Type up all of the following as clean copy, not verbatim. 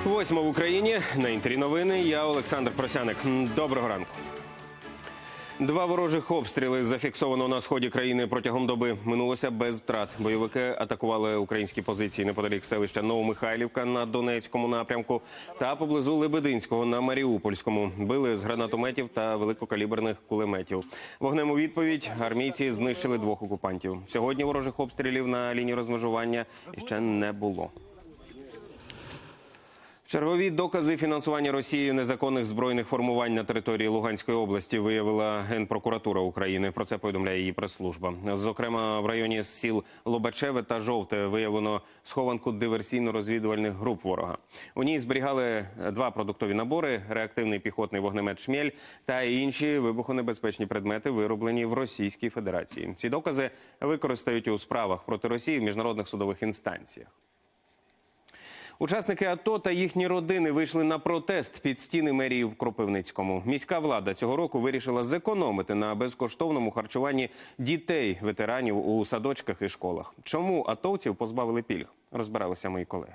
8 в Україні. На Інтері новини. Я Олександр Просяник. Доброго ранку. 2 ворожих обстріли зафіксовано на сході країни протягом доби. Минулося без втрат. Бойовики атакували українські позиції неподалік селища Новомихайлівка на Донецькому напрямку та поблизу Лебединського на Маріупольському. Били з гранатометів та великокаліберних кулеметів. Вогнем у відповідь армійці знищили 2 окупантів. Сьогодні ворожих обстрілів на лінії розмежування ще не було. Чергові докази фінансування Росією незаконних збройних формувань на території Луганської області виявила Генпрокуратура України. Про це повідомляє її прес-служба. Зокрема, в районі сіл Лобачеве та Жовте виявлено схованку диверсійно-розвідувальних груп ворога. У ній зберігали 2 продуктові набори, реактивний піхотний вогнемет «Шмель» та інші вибухонебезпечні предмети, вироблені в Російській Федерації. Ці докази використають у справах проти Росії в міжнародних судових інстанціях. Учасники АТО та їхні родини вийшли на протест під стіни мерії в Кропивницькому. Міська влада цього року вирішила зекономити на безкоштовному харчуванні дітей ветеранів у садочках і школах. Чому атовців позбавили пільг? Розбиралися мої колеги.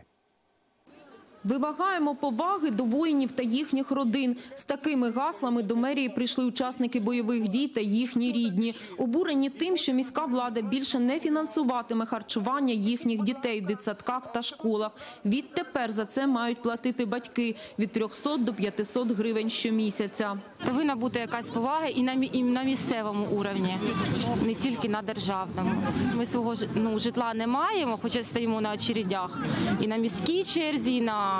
Вимагаємо поваги до воїнів та їхніх родин. З такими гаслами до мерії прийшли учасники бойових дій та їхні рідні. Обурені тим, що міська влада більше не фінансуватиме харчування їхніх дітей в дитсадках та школах. Відтепер за це мають платити батьки від 300 до 500 гривень щомісяця. Повинна бути якась повага і на місцевому рівні, не тільки на державному. Ми свого житла не маємо, хоча стоїмо на очередях і на міській черзі, і на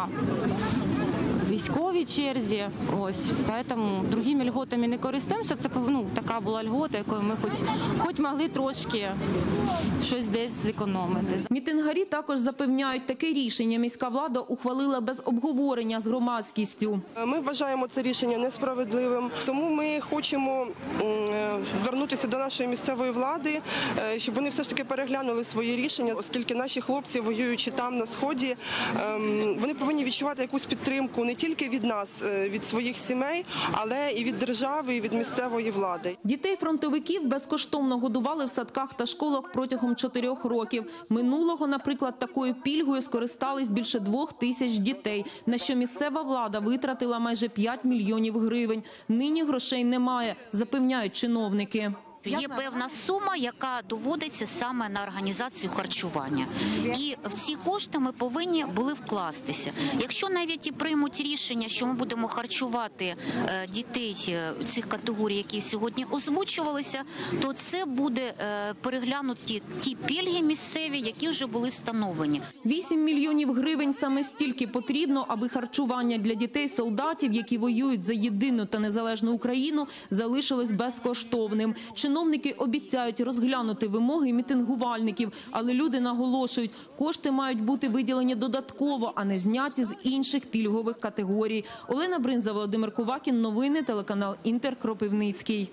військовій черзі. Ось, тому другими льготами не користуємося. Це така була льгота, якою ми хоч могли трошки щось десь зекономити. Мітингарі також запевняють, таке рішення міська влада ухвалила без обговорення з громадськістю. Ми вважаємо це рішення несправедливим, тому ми хочемо звернутися до нашої місцевої влади, щоб вони все ж таки переглянули свої рішення, оскільки наші хлопці, воюючи там на Сході, вони повинні відчувати якусь підтримку не тільки від нас, від своїх сімей, але і від держави, і від місцевої влади. Дітей-фронтовиків безкоштовно годували в садках та школах протягом 4 років. Минулого, наприклад, такою пільгою скористались більше 2000 дітей, на що місцева влада витратила майже 5 мільйонів гривень. Нині грошей немає, запевняють чиновники. Є певна сума, яка доводиться саме на організацію харчування. І в ці кошти ми повинні були вкластися. Якщо навіть і приймуть рішення, що ми будемо харчувати дітей цих категорій, які сьогодні озвучувалися, то це буде переглянуті ті пільги місцеві, які вже були встановлені. 8 мільйонів гривень саме стільки потрібно, аби харчування для дітей-солдатів, які воюють за єдину та незалежну Україну, залишилось безкоштовним. Чиновники обіцяють розглянути вимоги мітингувальників, але люди наголошують, кошти мають бути виділені додатково, а не зняті з інших пільгових категорій. Олена Бринза, Володимир Ковакін. Новини, телеканал Інтер, Кропивницький.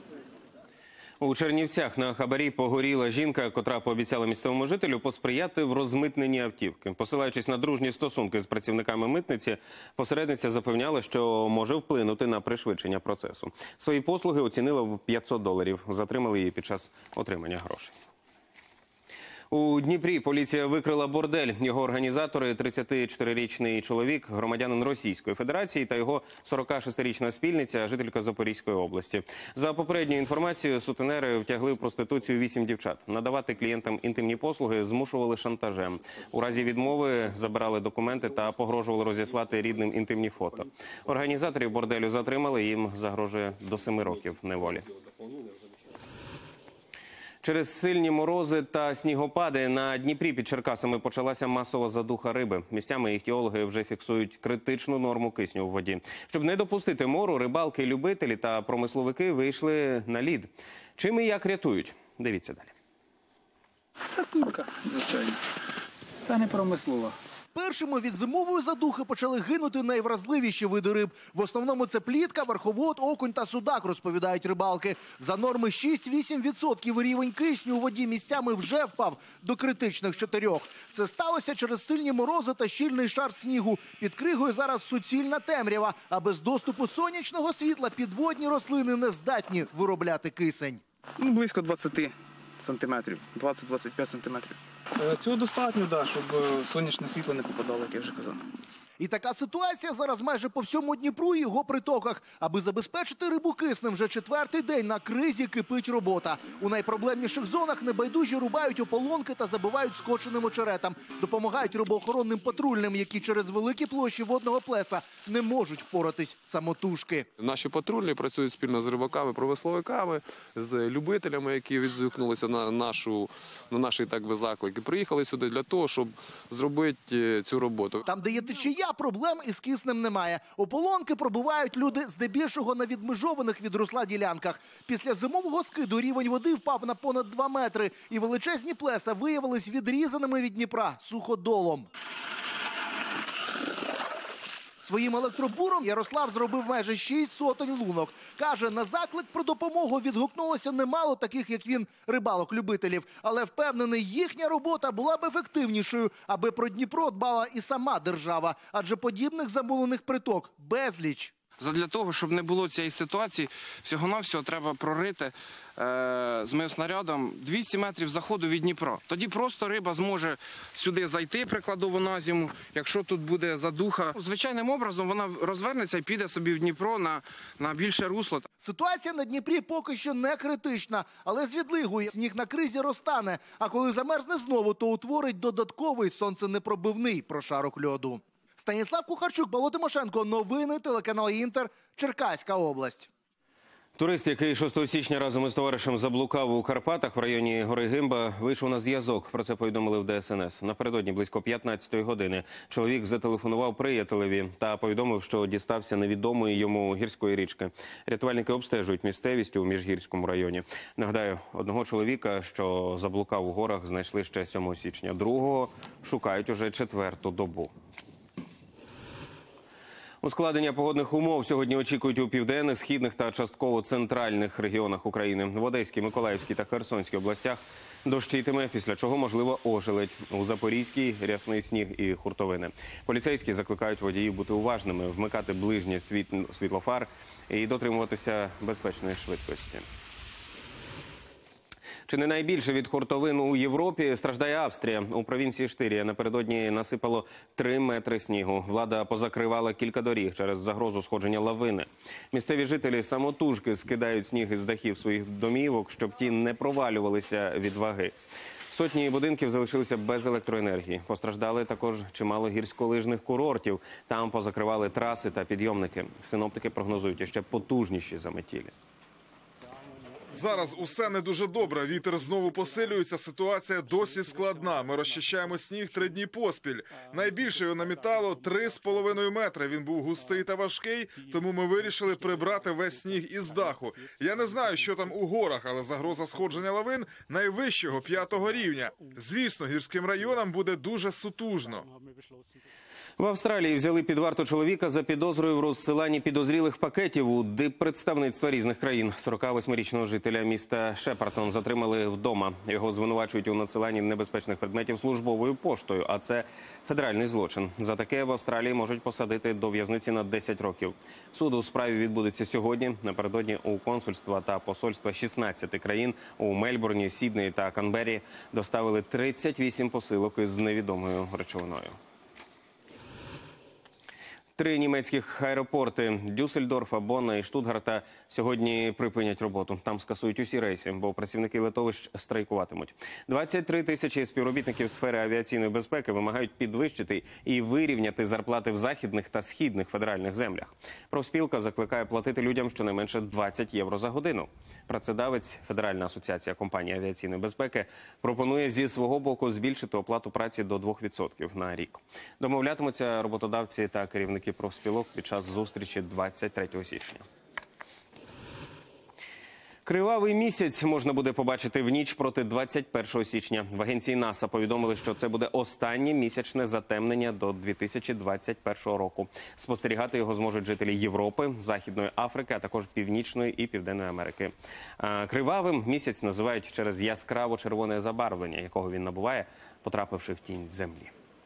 У Чернівцях на хабарі погоріла жінка, котра пообіцяла місцевому жителю посприяти в розмитненні автівки. Посилаючись на дружні стосунки з працівниками митниці, посередниця запевняла, що може вплинути на пришвидшення процесу. Свої послуги оцінила в $500. Затримали її під час отримання грошей. У Дніпрі поліція викрила бордель. Його організатори – 34-річний чоловік, громадянин Російської Федерації, та його 46-річна спільниця, жителька Запорізької області. За попередньою інформацією, сутенери втягли в проституцію 8 дівчат. Надавати клієнтам інтимні послуги змушували шантажем. У разі відмови забирали документи та погрожували розіслати рідним інтимні фото. Організаторів борделю затримали, їм загрожує до 7 років неволі. Через сильні морози та снігопади на Дніпрі під Черкасами почалася масова задуха риби. Місцями іхтіологи вже фіксують критичну норму кисню у воді. Щоб не допустити мору, рибалки, любителі та промисловики вийшли на лід. Чим і як рятують? Дивіться далі. Це турка, звичайно. Це не промислова. Першими від зимової задухи почали гинути найвразливіші види риб. В основному це плітка, верховод, окунь та судак, розповідають рибалки. За норми 6-8% рівень кисню у воді місцями вже впав до критичних 4. Це сталося через сильні морози та щільний шар снігу. Під кригою зараз суцільна темрява, а без доступу сонячного світла підводні рослини не здатні виробляти кисень. Близько 20 сантиметрів, 20-25 сантиметрів. Цього достатньо, щоб сонячне світло не попадало, як я вже казав. І така ситуація зараз майже по всьому Дніпру і його притоках. Аби забезпечити рибу киснем, вже 4-й день на кризі кипить робота. У найпроблемніших зонах небайдужі рубають ополонки та забивають скошеним очеретом. Допомагають рибоохоронним патрульним, які через великі площі водного плеса не можуть впоратись самотужки. Наші патрульні працюють спільно з рибаками, промисловиками, з любителями, які відгукнулися на наші заклик. І приїхали сюди для того, щоб зробити цю роботу. Там, де є течія, проблем із киснем немає. Ополонки пробивають люди здебільшого на відмежованих від русла ділянках. Після зимового скиду рівень води впав на понад 2 метри. І величезні плеса виявились відрізаними від Дніпра суходолом. Своїм електробуром Ярослав зробив майже 6 сотень лунок. Каже, на заклик про допомогу відгукнулося немало таких, як він, рибалок-любителів. Але впевнений, їхня робота була б ефективнішою, аби про Дніпро дбала і сама держава. Адже подібних замулених приток безліч. Задля того, щоб не було цієї ситуації, всього-навсього треба прорити з миоснарядом 200 метрів заходу від Дніпра. Тоді просто риба зможе сюди зайти прикладово на зиму, якщо тут буде задуха. Звичайним образом вона розвернеться і піде собі в Дніпро на більше русло. Ситуація на Дніпрі поки що не критична, але з відлигою сніг на кризі розтане, а коли замерзне знову, то утворить додатковий сонценепробивний прошарок льоду. Станіслав Кухарчук, Павло Тимошенко. Новини, телеканал «Інтер», Черкаська область. Турист, який 6 січня разом із товаришем заблукав у Карпатах в районі гори Гимба, вийшов на зв'язок. Про це повідомили в ДСНС. Напередодні близько 15-ї години чоловік зателефонував приятелеві та повідомив, що дістався невідомої йому гірської річки. Рятувальники обстежують місцевість у Міжгірському районі. Нагадаю, одного чоловіка, що заблукав у горах, знайшли ще 7 січня. Другого шукають уже 4-ту добу. Ускладнення погодних умов сьогодні очікують у південних, східних та частково центральних регіонах України. В Одеській, Миколаївській та Херсонській областях дощитиме, після чого можливо ожеледь. У Запорізькій – рясний сніг і хуртовини. Поліцейські закликають водіїв бути уважними, вмикати ближнє світло фар і дотримуватися безпечної швидкості. Чи не найбільше від хуртовин у Європі страждає Австрія. У провінції Штирія напередодні насипало 3 метри снігу. Влада позакривала кілька доріг через загрозу сходження лавини. Місцеві жителі самотужки скидають сніг із дахів своїх домівок, щоб ті не провалювалися від ваги. Сотні будинків залишилися без електроенергії. Постраждали також чимало гірськолижних курортів. Там позакривали траси та підйомники. Синоптики прогнозують іще потужніші заметілі. Зараз усе не дуже добре. Вітер знову посилюється, ситуація досі складна. Ми розчищаємо сніг 3 дні поспіль. Найбільше його намітало 3,5 метри. Він був густий та важкий, тому ми вирішили прибрати весь сніг із даху. Я не знаю, що там у горах, але загроза сходження лавин найвищого 5-го рівня. Звісно, гірським районам буде дуже сутужно. В Австралії взяли під варту чоловіка за підозрою в розсиланні підозрілих пакетів у диппредставництва різних країн. 48-річного жителя міста Шепартон затримали вдома. Його звинувачують у надсиланні небезпечних предметів службовою поштою, а це федеральний злочин. За таке в Австралії можуть посадити до в'язниці на 10 років. Суд у справі відбудеться сьогодні. Напередодні у консульства та посольства 16 країн у Мельбурні, Сіднеї та Канберрі доставили 38 посилок із невідомою речовиною. 3 німецьких аеропорти – Дюссельдорфа, Бонна і Штутгарта – сьогодні припинять роботу. Там скасують усі рейси, бо працівники литовищ страйкуватимуть. 23 тисячі співробітників сфери авіаційної безпеки вимагають підвищити і вирівняти зарплати в західних та східних федеральних землях. Профспілка закликає платити людям щонайменше 20 євро за годину. Працедавець, Федеральна асоціація компаній авіаційної безпеки, пропонує зі свого боку збільшити оплату праці до 2% на рік. Домовлятимуться роботодавці та керівники профспілок під час зустрічі 23 січня. Кривавий місяць можна буде побачити в ніч проти 21 січня. В агенції НАСА повідомили, що це буде останнє місячне затемнення до 2021 року. Спостерігати його зможуть жителі Європи, Західної Африки, а також Північної і Південної Америки. Кривавим місяць називають через яскраво-червоне забарвлення, якого він набуває, потрапивши в тінь землі.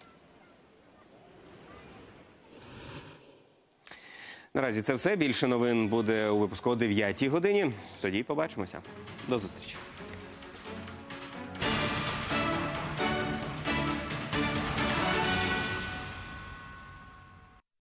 Наразі це все. Більше новин буде у випуску о 9-й годині. Тоді побачимося. До зустрічі.